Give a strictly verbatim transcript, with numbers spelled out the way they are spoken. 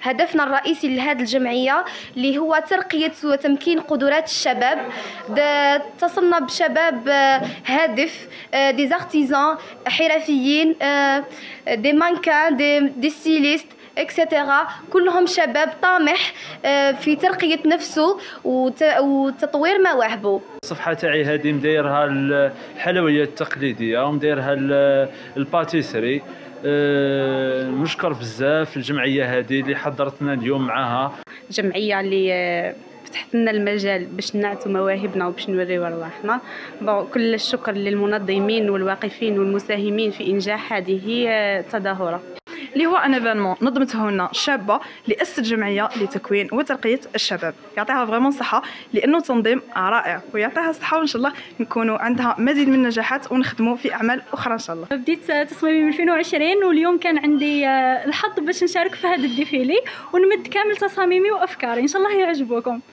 هدفنا الرئيسي لهذه الجمعية اللي هو ترقية وتمكين قدرات الشباب. اتصلنا بشباب هادف، دي زارتيزان، حرفيين، دي مانكان، دي, دي ستيليست اكسترا، كلهم شباب طامح في ترقية نفسه وتطوير مواهبه. الصفحة تاعي هذه مدايرها الحلويات التقليدية ومدايرها الباتيسري. أه نشكر بزاف الجمعية هذه اللي حضرتنا اليوم معها. جمعية اللي فتحت لنا المجال باش نعطوا مواهبنا وباش نوريو رواحنا. كل الشكر للمنظمين والواقفين والمساهمين في إنجاح هذه التظاهرة اللي هو ان ايفينمون نظمته لنا شابه اللي اسست جمعيه لتكوين وترقيه الشباب. يعطيها فريمون صحه لانه تنظيم رائع، ويعطيها الصحه وان شاء الله نكونوا عندها مزيد من النجاحات ونخدموا في اعمال اخرى ان شاء الله. بديت تصميمي من ألفين وعشرين واليوم كان عندي الحظ باش نشارك في هذا الديفيلي ونمد كامل تصاميمي وافكاري، ان شاء الله يعجبوكم.